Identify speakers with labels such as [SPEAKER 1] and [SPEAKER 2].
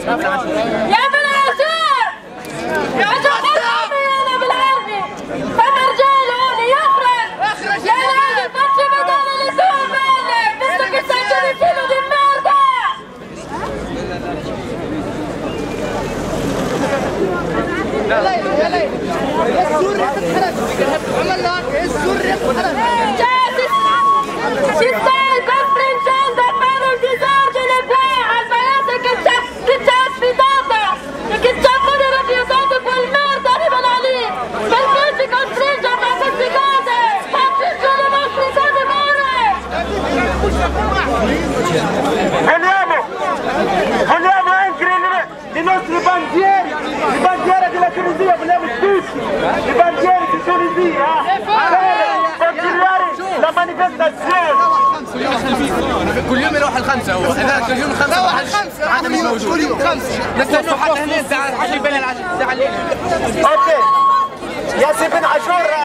[SPEAKER 1] يا ابن العشير يا انا بالعربي فما رجال هون يخرج يا راجل ما تجيب هذول اللي سووا بالك بدك تسجل يشيلوا دي المرضى.
[SPEAKER 2] يا ليلى السوري اتحرق عمل لك السوري اتحرق
[SPEAKER 1] Ci stai costringendo a fare un disordine qua al paese che ci ha sfidato e che ci ha pure refusato quel merda arrivano lì per cui ci costringe a fare queste cose, facci giù le vostre cose
[SPEAKER 3] vogliamo anche i nostri bandieri, le bandiere della Tunisia, vogliamo tutti i bandieri di Tunisia per continuare la manifestazione.
[SPEAKER 4] كل يوم يروح الخمسة هو هذاك اليوم الخمسة
[SPEAKER 2] روح الخمسة
[SPEAKER 4] هذا مش موجود
[SPEAKER 2] كل يوم خمسة
[SPEAKER 4] نستنوا حتى هنا الساعة 10 بين العشاء الساعة الليل.
[SPEAKER 3] اوكي ياسر بن عاشور